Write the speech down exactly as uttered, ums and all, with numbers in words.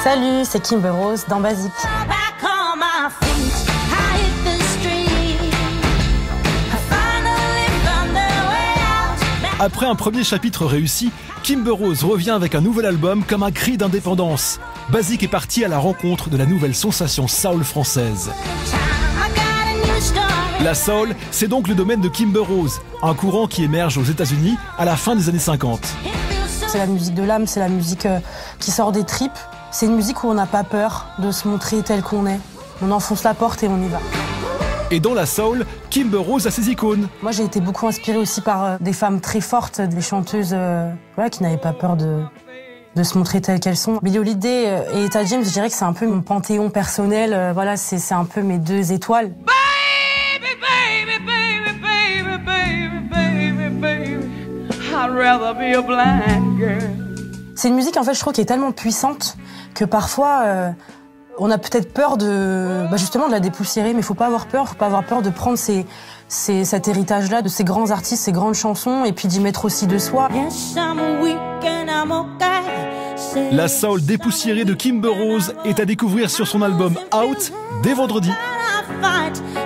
Salut, c'est Kimber Rose dans Basique. Après un premier chapitre réussi, Kimber Rose revient avec un nouvel album comme un cri d'indépendance. Basique est parti à la rencontre de la nouvelle sensation soul française. La soul, c'est donc le domaine de Kimber Rose, un courant qui émerge aux États-Unis à la fin des années cinquante. C'est la musique de l'âme, c'est la musique euh, qui sort des tripes. C'est une musique où on n'a pas peur de se montrer tel qu'on est. On enfonce la porte et on y va. Et dans la soul, Kimber Rose a ses icônes. Moi, j'ai été beaucoup inspirée aussi par euh, des femmes très fortes, des chanteuses euh, voilà, qui n'avaient pas peur de, de se montrer telles qu'elles sont. Billie Holiday euh, et Etta James, je dirais que c'est un peu mon panthéon personnel. Euh, voilà, c'est, c'est un peu mes deux étoiles. Baby, baby, baby, baby, baby, baby, baby. I'd rather be a blind girl. C'est une musique, en fait, je trouve, qui est tellement puissante que parfois, euh, on a peut-être peur de, bah justement, de la dépoussiérer, mais il faut pas avoir peur, faut pas avoir peur de prendre ces, ces, cet héritage-là de ces grands artistes, ces grandes chansons, et puis d'y mettre aussi de soi. La soul dépoussiérée de Kimber Rose est à découvrir sur son album Out dès vendredi.